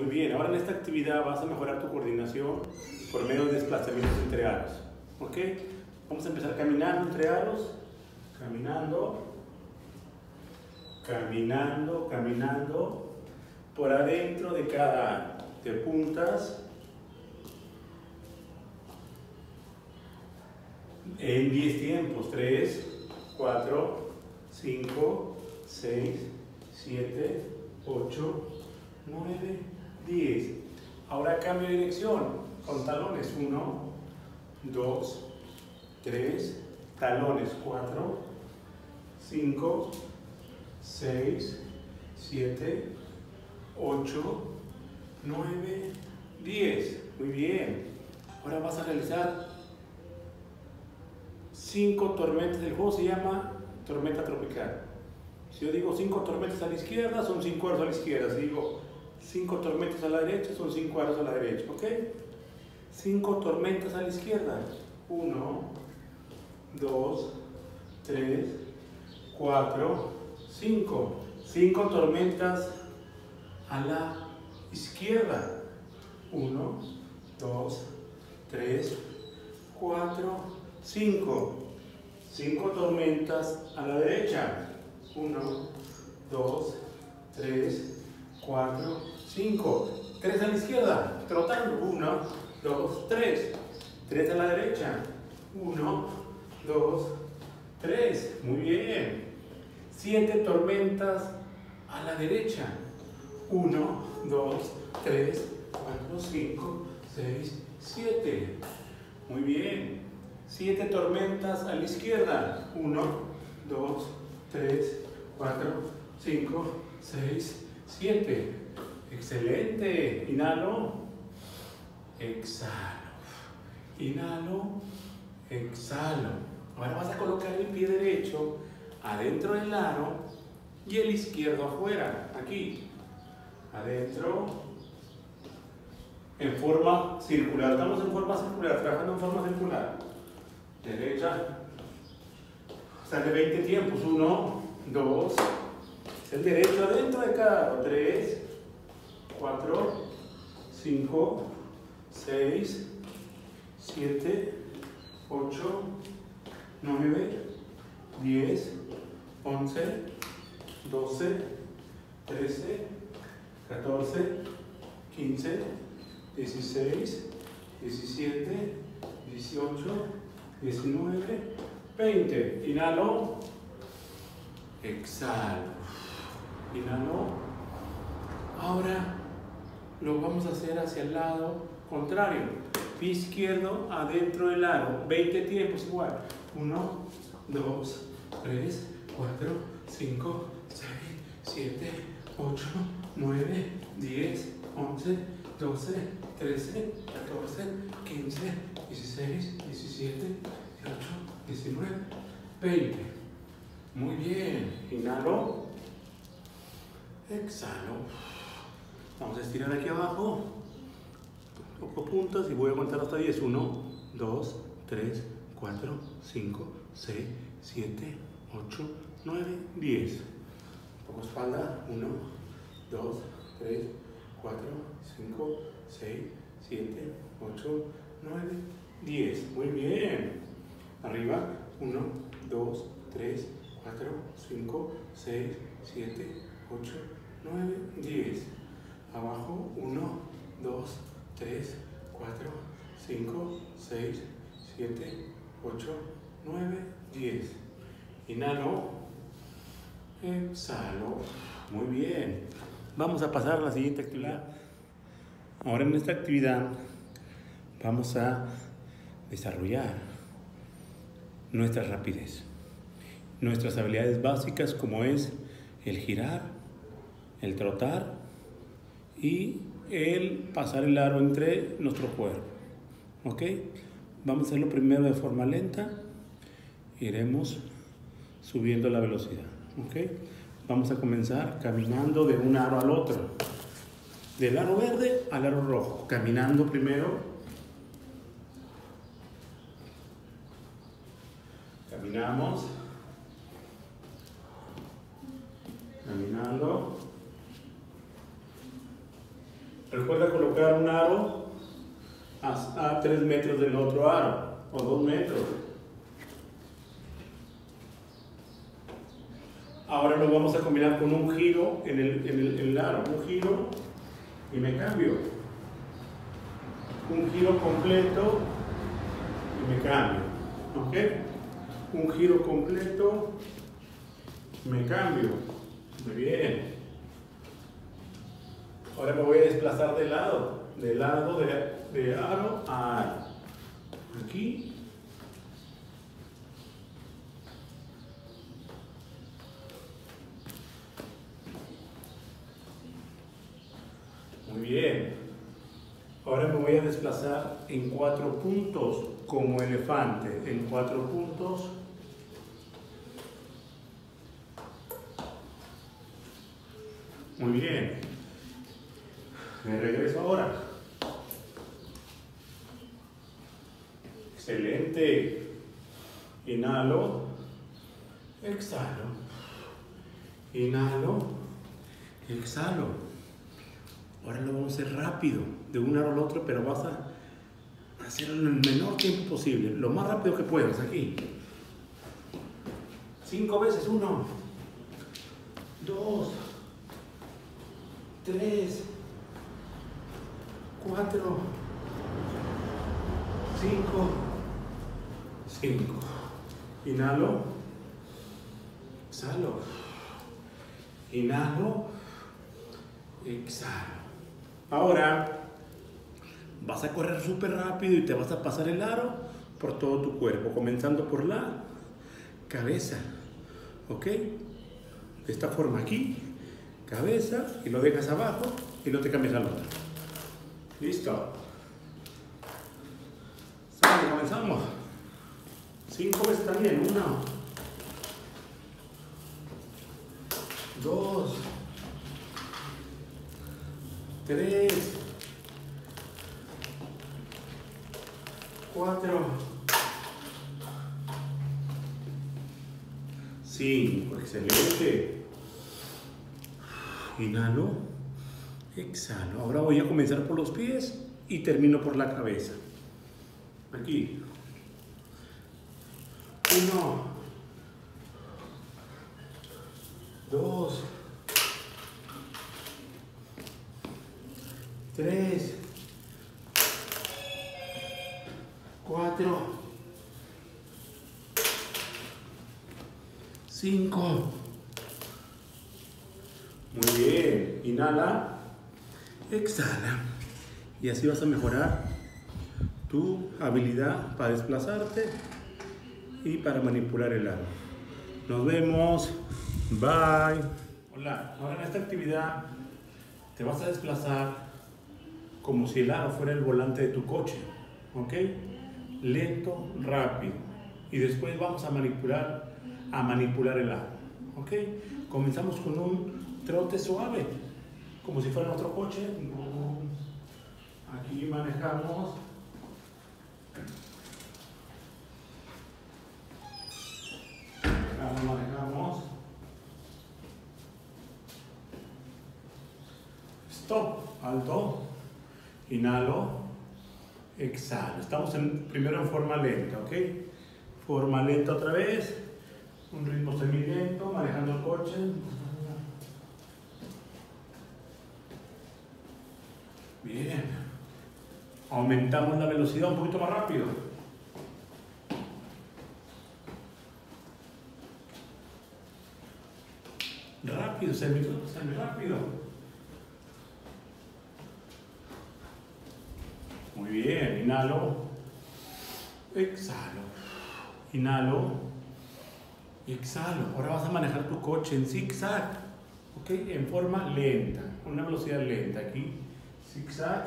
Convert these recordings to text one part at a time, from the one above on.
Muy bien, ahora en esta actividad vas a mejorar tu coordinación por medio de desplazamientos entre aros. ¿Ok? Vamos a empezar caminando entre aros. Caminando. Caminando, caminando. Por adentro de cada aro. Te puntas. En 10 tiempos. 3, 4, 5, 6, 7, 8, 9, 10. Ahora cambio de dirección con talones. 1, 2, 3, talones. 4, 5, 6, 7, 8, 9, 10. Muy bien. Ahora vas a realizar 5 tormentas. El juego se llama tormenta tropical. Si yo digo 5 tormentas a la izquierda, son 5 aros a la izquierda. Si digo 5 tormentas a la derecha, son 5 aros a la derecha. ¿Ok? 5 tormentas a la izquierda. 1, 2, 3, 4, 5. 5 tormentas a la izquierda. 1, 2, 3, 4, 5. 5 tormentas a la derecha. 1, 2, 3, 4, 5. 3 a la izquierda, trotando. 1, 2, 3. 3 a la derecha. 1, 2, 3. Muy bien. 7 tormentas a la derecha. 1, 2, 3, 4, 5, 6, 7. Muy bien. 7 tormentas a la izquierda. 1, 2, 3, 4, 5, 6, 7. Excelente. Inhalo. Exhalo. Inhalo. Exhalo. Ahora vas a colocar el pie derecho adentro del aro y el izquierdo afuera. Aquí. Adentro. En forma circular. Estamos en forma circular. Trabajando en forma circular. Derecha. Sale 20 tiempos. 1, 2. Es el derecho adentro de cada aro. 3, 4, 5, 6, 7, 8, 9, 10, 11, 12, 13, 14, 15, 16, 17, 18, 19, 20. Inhalo. Exhalo. Inhalo. Ahora lo vamos a hacer hacia el lado contrario. Pie izquierdo adentro del aro. 20 tiempos igual. 1, 2, 3, 4, 5, 6, 7, 8, 9, 10, 11, 12, 13, 14, 15, 16, 17, 18, 19, 20. Muy bien. Inhalo. Exhalo. Vamos a estirar aquí abajo. Toco puntas y voy a contar hasta 10. 1, 2, 3, 4, 5, 6, 7, 8, 9, 10. Toco espalda. 1, 2, 3, 4, 5, 6, 7, 8, 9, 10. Muy bien. Arriba. 1, 2, 3, 4, 5, 6, 7, 8, 9, 10. Abajo. 1, 2, 3, 4, 5, 6, 7, 8, 9, 10. Inhalo. Exhalo. Muy bien. Vamos a pasar a la siguiente actividad. Ahora en esta actividad vamos a desarrollar nuestra rapidez, nuestras habilidades básicas como es el girar, el trotar y el pasar el aro entre nuestro cuerpo. ¿Ok? Vamos a hacerlo primero de forma lenta. Iremos subiendo la velocidad. ¿Ok? Vamos a comenzar caminando de un aro al otro. Del aro verde al aro rojo. Caminando primero. Caminamos. Caminando. Recuerda colocar un aro a 3 metros del otro aro, o 2 metros. Ahora lo vamos a combinar con un giro en el aro, un giro y me cambio. Un giro completo y me cambio. ¿Ok? Un giro completo, me cambio. Muy bien. Ahora me voy a desplazar de lado de aro a aro. Aquí. Muy bien. Ahora me voy a desplazar en 4 puntos como elefante. En 4 puntos. Muy bien. Me regreso ahora. Excelente. Inhalo. Exhalo. Inhalo. Exhalo. Ahora lo vamos a hacer rápido, de un aro al otro, pero vas a hacerlo en el menor tiempo posible, lo más rápido que puedas, aquí. 5 veces, 1, 2, 3, 4, 5. Inhalo, exhalo, inhalo, exhalo. Ahora vas a correr súper rápido y te vas a pasar el aro por todo tu cuerpo, comenzando por la cabeza, ¿ok? De esta forma aquí, cabeza, y lo dejas abajo y no te cambias al otro. Listo. Sale, comenzamos. 5 veces también. 1, 2, 3, 4, 5. Excelente. Inhalo, exhalo. Ahora voy a comenzar por los pies y termino por la cabeza. Aquí. 1, 2, 3, 4, 5. Muy bien. Inhala, exhala. Y así vas a mejorar tu habilidad para desplazarte y para manipular el aro. Nos vemos. Bye. Hola. Ahora en esta actividad te vas a desplazar como si el aro fuera el volante de tu coche. ¿Ok? Lento, rápido. Y después vamos a manipular el aro. ¿Ok? Comenzamos con un trote suave, como si fuera otro coche. Aquí manejamos. Manejamos. Stop. Alto. Inhalo. Exhalo. Estamos primero en forma lenta, ¿ok? Forma lenta otra vez. Un ritmo semilento, manejando el coche. Bien. Aumentamos la velocidad un poquito más rápido. Rápido, semi rápido. Muy bien, inhalo, exhalo, inhalo, exhalo. Ahora vas a manejar tu coche en zigzag, ¿ok? En forma lenta, con una velocidad lenta. Aquí, zigzag.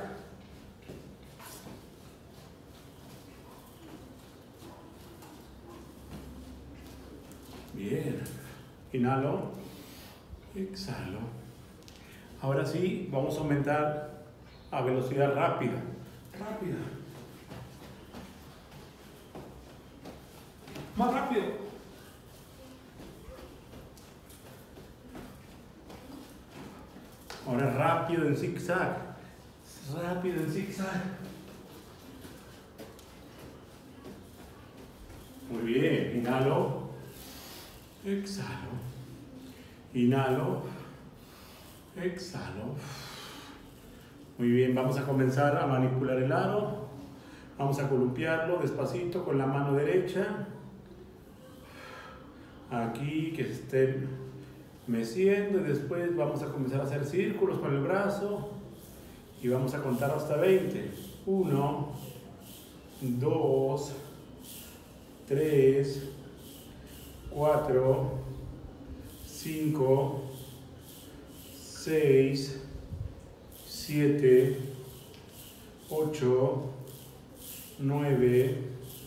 Bien, inhalo, exhalo. Ahora sí, vamos a aumentar a velocidad rápida. Rápida. Más rápido. Ahora rápido en zigzag. Rápido en zigzag. Muy bien, inhalo, exhalo, inhalo, exhalo. Muy bien, vamos a comenzar a manipular el aro. Vamos a columpiarlo despacito con la mano derecha. Aquí, que se esté meciendo, y después vamos a comenzar a hacer círculos con el brazo y vamos a contar hasta 20. 1, 2, 3, 4, 5, 6, 7, 8, 9,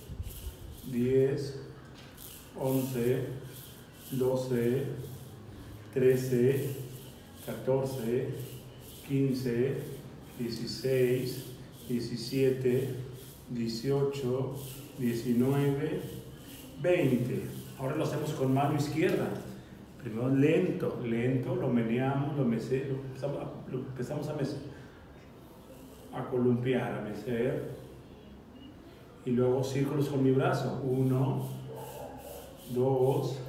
10, 11, 12, 13, 14, 15, 16, 17, 18, 19, 20. Ahora lo hacemos con mano izquierda. Primero lento, lento, lo meneamos, lo empezamos a columpiar, a mecer. Y luego círculos con mi brazo. 1, 2,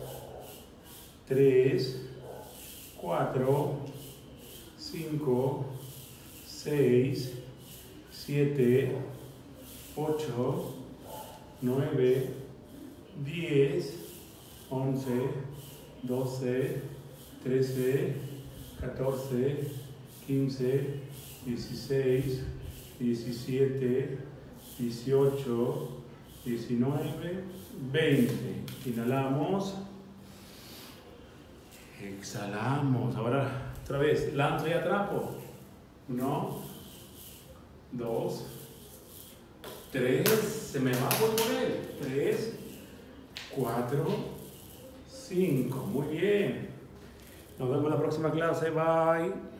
3, 4, 5, 6, 7, 8, 9, 10, 11, 12, 13, 14, 15, 16, 17, 18, 19, 20. Inhalamos. Exhalamos. Ahora otra vez, lanzo y atrapo. 1, 2, 3. Se me va por él. 3, 4, 5. Muy bien. Nos vemos en la próxima clase. Bye.